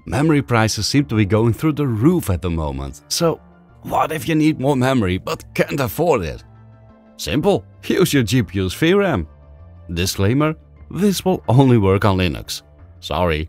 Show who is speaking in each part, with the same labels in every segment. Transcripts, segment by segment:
Speaker 1: Memory prices seem to be going through the roof at the moment, so what if you need more memory but can't afford it? Simple, use your GPU's VRAM. Disclaimer, this will only work on Linux. Sorry.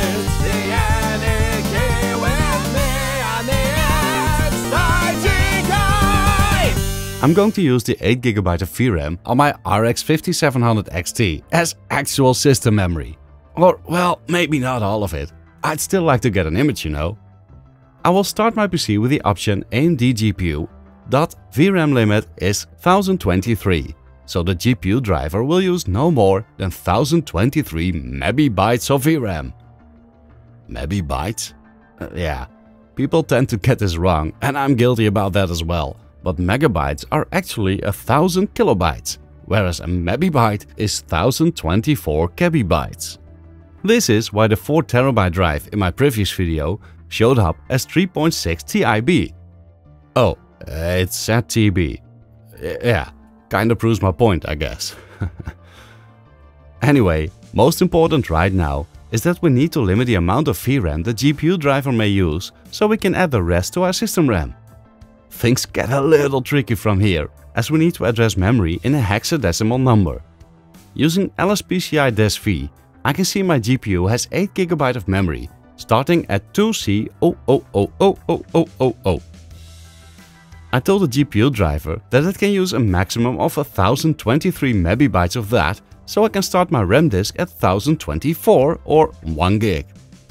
Speaker 1: I'm going to use the 8GB of VRAM on my RX 5700 XT as actual system memory. Or, well, maybe not all of it. I'd still like to get an image, you know. I will start my PC with the option AMD GPU. VRAM limit is 1023, so the GPU driver will use no more than 1023 megabytes of VRAM. Megabytes? Yeah, people tend to get this wrong, and I'm guilty about that as well. But megabytes are actually 1000 kilobytes, whereas a megabyte is 1024 kbytes. This is why the 4TB drive in my previous video showed up as 3.6 TIB. Oh, it said TB. Yeah, kinda proves my point, I guess. Anyway, most important right now is that we need to limit the amount of VRAM the GPU driver may use so we can add the rest to our system RAM. Things get a little tricky from here, as we need to address memory in a hexadecimal number. Using LSPCI-V, I can see my GPU has 8GB of memory, starting at 2C0000000. I told the GPU driver that it can use a maximum of 1023 megabytes of that, so I can start my RAM disk at 1024 or 1 gig.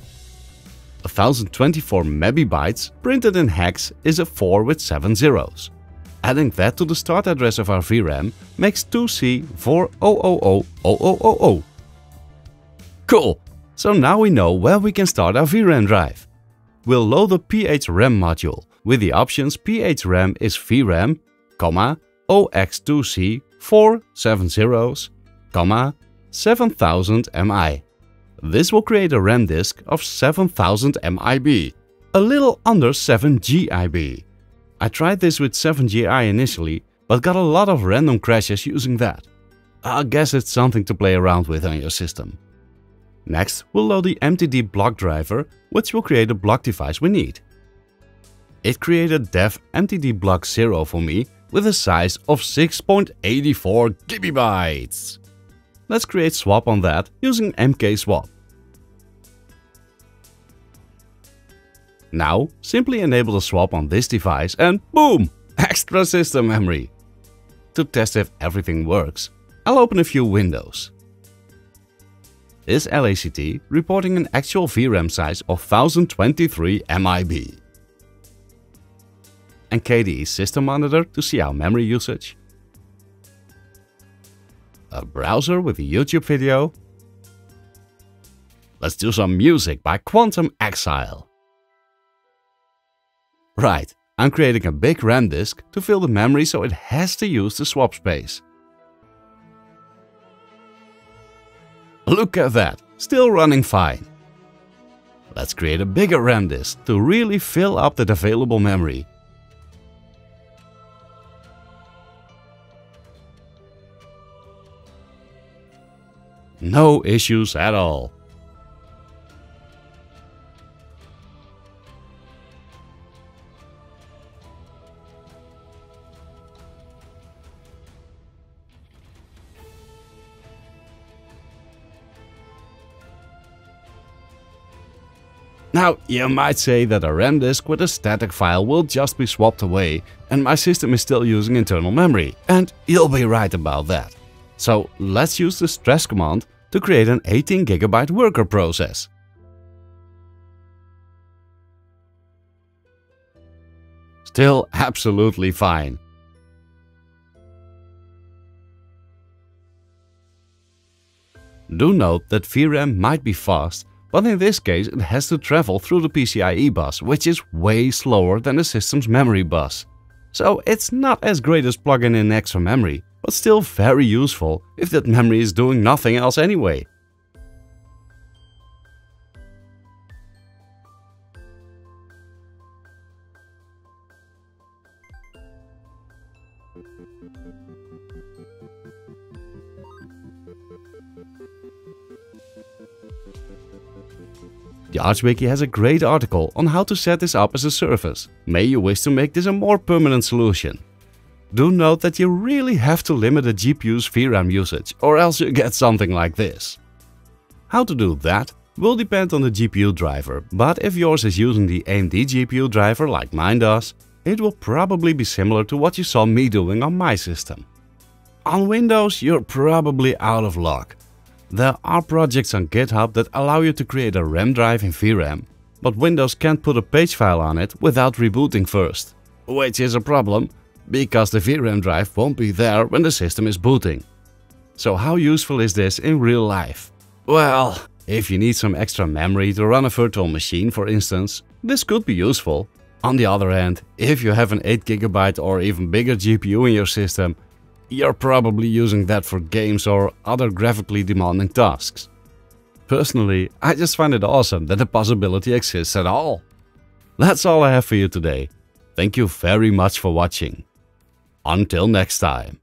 Speaker 1: 1024 megabytes printed in hex is a 4 with 7 zeros. Adding that to the start address of our VRAM makes 2C40000000. Cool! So now we know where we can start our VRAM drive. We'll load the PHRAM module with the options PHRAM is VRAM, OX2C470, 7000 MI. This will create a RAM disk of 7000 MIB, a little under 7 GB. I tried this with 7 GB initially, but got a lot of random crashes using that. I guess it's something to play around with on your system. Next, we'll load the MTD block driver, which will create the block device we need. It created dev MTD block 0 for me with a size of 6.84 GB. Let's create swap on that using mkswap. Now, simply enable the swap on this device and boom! Extra system memory. To test if everything works, I'll open a few windows. This LACT reporting an actual VRAM size of 1023 MIB. And KDE System Monitor to see our memory usage. A browser with a YouTube video. Let's do some music by Quantum Exile. Right, I'm creating a big RAM disk to fill the memory, so it has to use the swap space. Look at that, still running fine. Let's create a bigger RAM disk to really fill up that available memory. No issues at all. Now, you might say that a RAM disk with a static file will just be swapped away and my system is still using internal memory, and you'll be right about that. So let's use the stress command to create an 18 GB worker process. Still absolutely fine. Do note that VRAM might be fast, but in this case it has to travel through the PCIe bus, which is way slower than the system's memory bus. So it's not as great as plugging in extra memory, but still very useful if that memory is doing nothing else anyway. The Arch Wiki has a great article on how to set this up as a service. May you wish to make this a more permanent solution. Do note that you really have to limit the GPU's VRAM usage, or else you get something like this. How to do that will depend on the GPU driver, but if yours is using the AMD GPU driver like mine does, it will probably be similar to what you saw me doing on my system. On Windows, you're probably out of luck. There are projects on GitHub that allow you to create a RAM drive in VRAM, but Windows can't put a page file on it without rebooting first. Which is a problem, because the VRAM drive won't be there when the system is booting. So how useful is this in real life? Well, if you need some extra memory to run a virtual machine, for instance, this could be useful. On the other hand, if you have an 8GB or even bigger GPU in your system, you're probably using that for games or other graphically demanding tasks. Personally, I just find it awesome that the possibility exists at all. That's all I have for you today. Thank you very much for watching. Until next time.